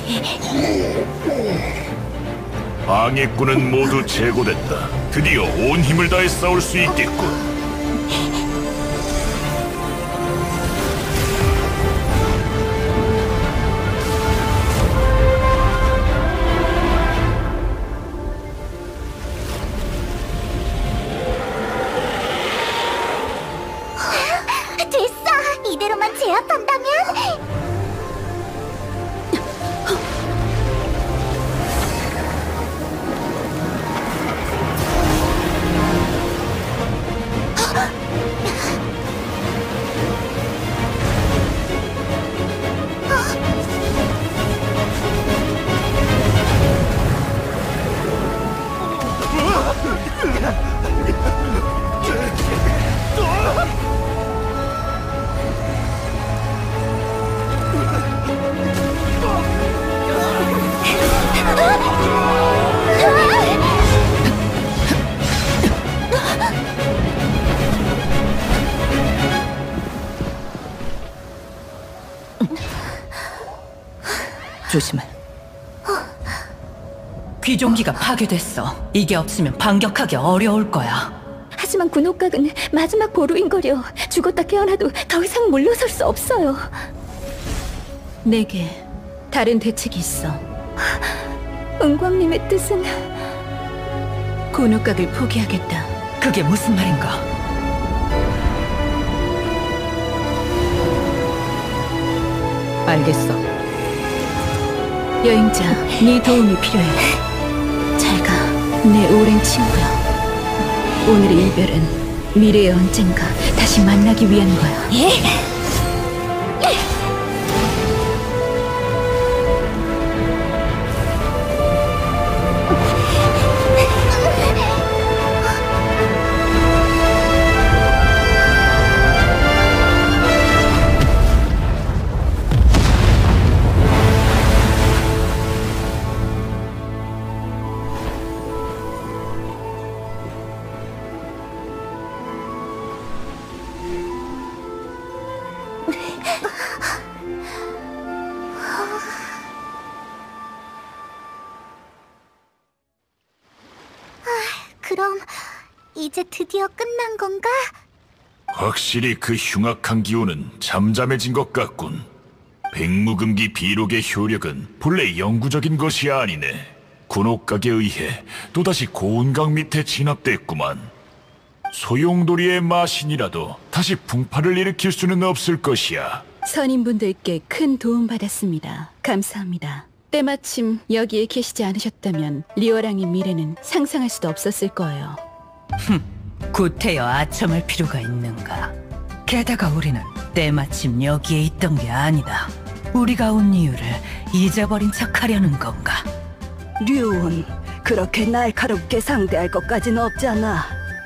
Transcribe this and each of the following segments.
방해꾼은 모두 제거됐다. 드디어 온 힘을 다해 싸울 수 있겠군. 됐어! 이대로만 제압한다면... 조심해. 귀종기가 파괴됐어. 이게 없으면 반격하기 어려울 거야. 하지만 군옥각은 마지막 보루인거려. 죽었다 깨어나도 더 이상 물러설 수 없어요. 내게 다른 대책이 있어. 은광님의 뜻은... 군옥각을 포기하겠다. 그게 무슨 말인가? 알겠어. 여행자, 네 도움이 필요해. 잘 가, 내 오랜 친구야. 오늘의 이별은 미래의 언젠가 다시 만나기 위한 거야. 예? 그럼 이제 드디어 끝난 건가? 확실히 그 흉악한 기운은 잠잠해진 것 같군. 백무금기 비록의 효력은 본래 영구적인 것이 아니네. 군옥각에 의해 또다시 고운강 밑에 진압됐구만. 소용돌이의 마신이라도 다시 풍파를 일으킬 수는 없을 것이야. 선임분들께 큰 도움 받았습니다. 감사합니다. 때마침 여기에 계시지 않으셨다면 리오랑의 미래는 상상할 수도 없었을 거예요. 구태여 아첨할 필요가 있는가? 게다가 우리는 때마침 여기에 있던 게 아니다. 우리가 온 이유를 잊어버린 척하려는 건가? 류온, 그렇게 날카롭게 상대할 것까진 없잖아.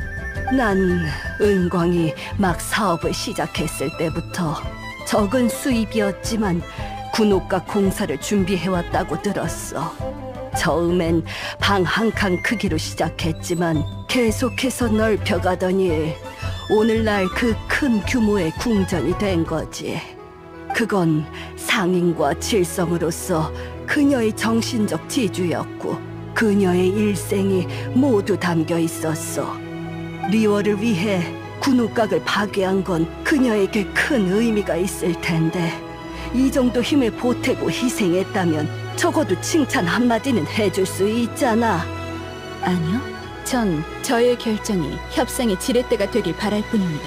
난 은광이 막 사업을 시작했을 때부터 적은 수입이었지만 군옥각 공사를 준비해왔다고 들었어. 처음엔 방 한 칸 크기로 시작했지만 계속해서 넓혀가더니 오늘날 그 큰 규모의 궁전이 된 거지. 그건 상인과 칠성으로서 그녀의 정신적 지주였고 그녀의 일생이 모두 담겨 있었어. 리워를 위해 군옥각을 파괴한 건 그녀에게 큰 의미가 있을 텐데 이 정도 힘을 보태고 희생했다면 적어도 칭찬 한마디는 해줄 수 있잖아. 아니요. 전 저의 결정이 협상의 지렛대가 되길 바랄 뿐입니다.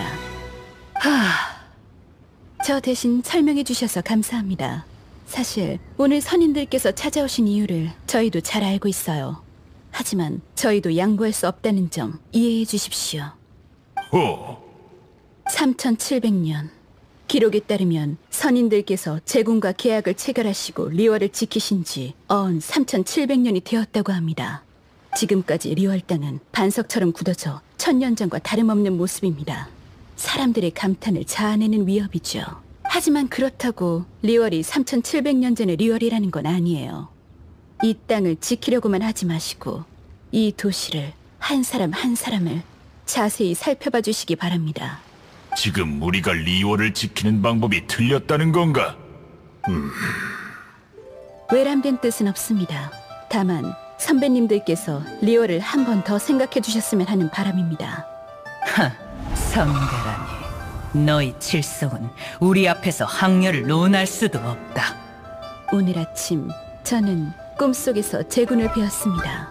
저 대신 설명해 주셔서 감사합니다. 사실 오늘 선인들께서 찾아오신 이유를 저희도 잘 알고 있어요. 하지만 저희도 양보할 수 없다는 점 이해해 주십시오. 3700년 기록에 따르면 선인들께서 제군과 계약을 체결하시고 리월을 지키신 지 어언 3700년이 되었다고 합니다. 지금까지 리월 땅은 반석처럼 굳어져 1000년 전과 다름없는 모습입니다. 사람들의 감탄을 자아내는 위협이죠. 하지만 그렇다고 리월이 3700년 전의 리월이라는 건 아니에요. 이 땅을 지키려고만 하지 마시고 이 도시를 한 사람 한 사람을 자세히 살펴봐 주시기 바랍니다. 지금 우리가 리월을 지키는 방법이 틀렸다는 건가? 외람된 뜻은 없습니다. 다만 선배님들께서 리월을 한 번 더 생각해 주셨으면 하는 바람입니다. 성대라니, 너희 칠성은 우리 앞에서 학렬을 논할 수도 없다. 오늘 아침 저는 꿈속에서 제군을 배웠습니다.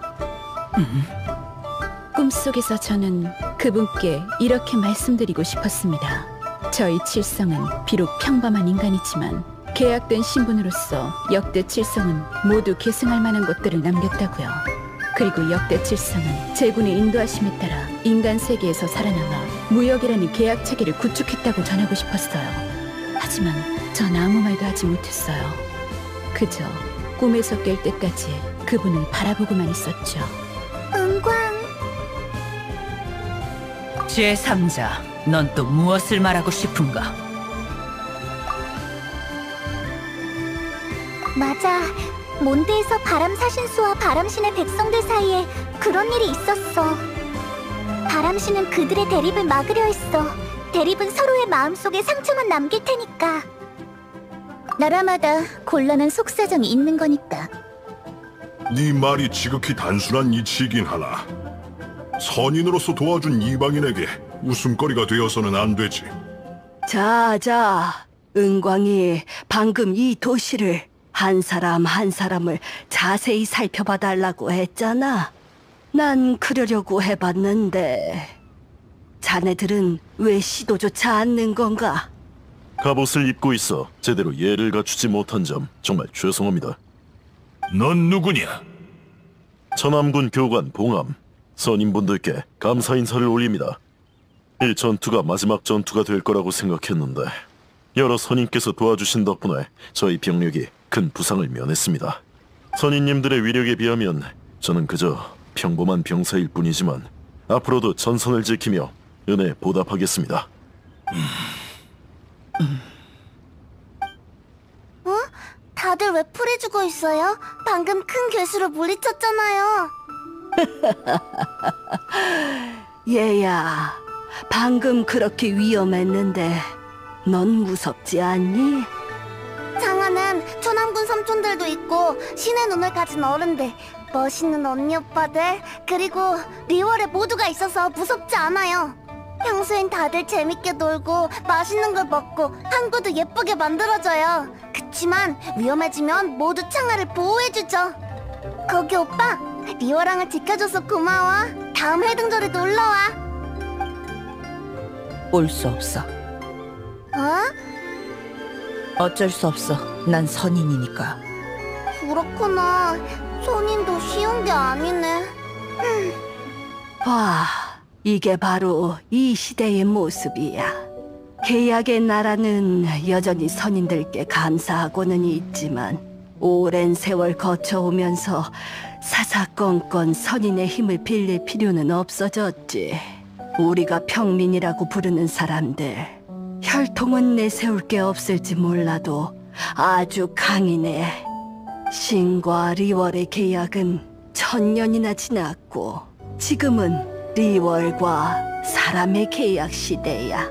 꿈속에서 저는 그분께 이렇게 말씀드리고 싶었습니다. 저희 칠성은 비록 평범한 인간이지만 계약된 신분으로서 역대 칠성은 모두 계승할 만한 것들을 남겼다고요. 그리고 역대 칠성은 제군의 인도하심에 따라 인간 세계에서 살아남아 무역이라는 계약 체계를 구축했다고 전하고 싶었어요. 하지만 전 아무 말도 하지 못했어요. 그저 꿈에서 깰 때까지 그분을 바라보고만 있었죠. 은광, 제3자, 넌 또 무엇을 말하고 싶은가? 맞아. 몬드에서 바람사신수와 바람신의 백성들 사이에 그런 일이 있었어. 바람신은 그들의 대립을 막으려 했어. 대립은 서로의 마음속에 상처만 남길 테니까. 나라마다 곤란한 속사정이 있는 거니까. 네 말이 지극히 단순한 이치이긴 하나 선인으로서 도와준 이방인에게 웃음거리가 되어서는 안 되지. 자, 은광이 방금 이 도시를 한 사람 한 사람을 자세히 살펴봐 달라고 했잖아. 난 그러려고 해봤는데 자네들은 왜 시도조차 않는 건가? 갑옷을 입고 있어 제대로 예를 갖추지 못한 점 정말 죄송합니다. 넌 누구냐? 천암군 교관 봉암, 선임분들께 감사 인사를 올립니다. 이 전투가 마지막 전투가 될 거라고 생각했는데 여러 선임께서 도와주신 덕분에 저희 병력이 큰 부상을 면했습니다. 선임님들의 위력에 비하면 저는 그저 평범한 병사일 뿐이지만 앞으로도 전선을 지키며 은혜 보답하겠습니다. 다들 왜 풀이 죽어 있어요? 방금 큰 괴수로 물리쳤잖아요. 얘야, 방금 그렇게 위험했는데 넌 무섭지 않니? 장하는 천암군 삼촌들도 있고 신의 눈을 가진 어른들, 멋있는 언니 오빠들, 그리고 리월에 모두가 있어서 무섭지 않아요. 평소엔 다들 재밌게 놀고 맛있는 걸 먹고 항구도 예쁘게 만들어줘요. 그치만 위험해지면 모두 창하를 보호해주죠. 거기 오빠, 리월왕을 지켜줘서 고마워. 다음 해등절에 놀러와. 올 수 없어. 어? 어쩔 수 없어. 난 선인이니까. 그렇구나. 손님도 쉬운 게 아니네. 와, 이게 바로 이 시대의 모습이야. 계약의 나라는 여전히 선인들께 감사하고는 있지만 오랜 세월 거쳐오면서 사사건건 선인의 힘을 빌릴 필요는 없어졌지. 우리가 평민이라고 부르는 사람들, 혈통은 내세울 게 없을지 몰라도 아주 강인해. 신과 리월의 계약은 1000년이나 지났고 지금은 리월과 사람의 계약 시대야.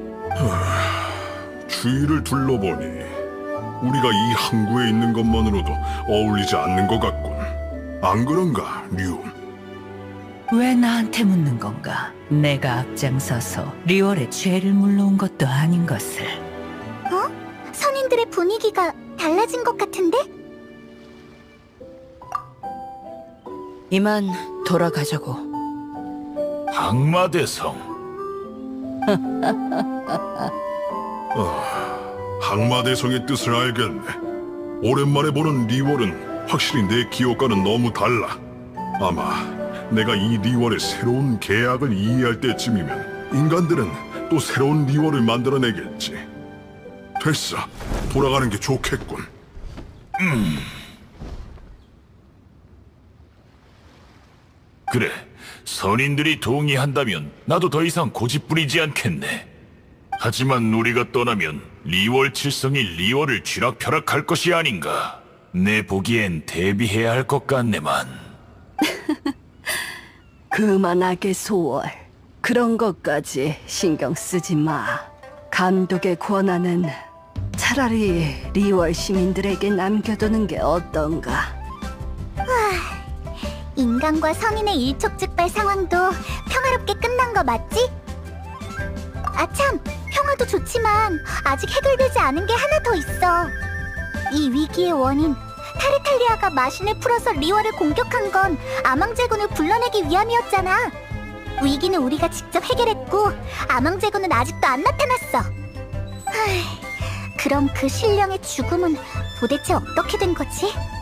주위를 둘러보니 우리가 이 항구에 있는 것만으로도 어울리지 않는 것 같군. 안 그런가, 류? 왜 나한테 묻는 건가? 내가 앞장서서 리월의 죄를 물러온 것도 아닌 것을. 선인들의 분위기가 달라진 것 같은데? 이만 돌아가자고. 항마대성. 항마대성의 뜻을 알겠네. 오랜만에 보는 리월은 확실히 내 기억과는 너무 달라. 아마 내가 이 리월의 새로운 계약을 이해할 때쯤이면 인간들은 또 새로운 리월을 만들어내겠지. 됐어. 돌아가는 게 좋겠군. 그래. 선인들이 동의한다면 나도 더 이상 고집 부리지 않겠네. 하지만 우리가 떠나면 리월 칠성이 리월을 쥐락펴락할 것이 아닌가. 내 보기엔 대비해야 할 것 같네만. 그만하게 소월. 그런 것까지 신경 쓰지 마. 감독의 권한은 차라리 리월 시민들에게 남겨두는 게 어떤가? 인간과 선인의 일촉즉발 상황도 평화롭게 끝난 거 맞지? 아참, 평화도 좋지만 아직 해결되지 않은 게 하나 더 있어. 이 위기의 원인, 타르탈리아가 마신을 풀어서 리월을 공격한 건 아망제군을 불러내기 위함이었잖아. 위기는 우리가 직접 해결했고 아망제군은 아직도 안 나타났어. 그럼 그 신령의 죽음은 도대체 어떻게 된 거지?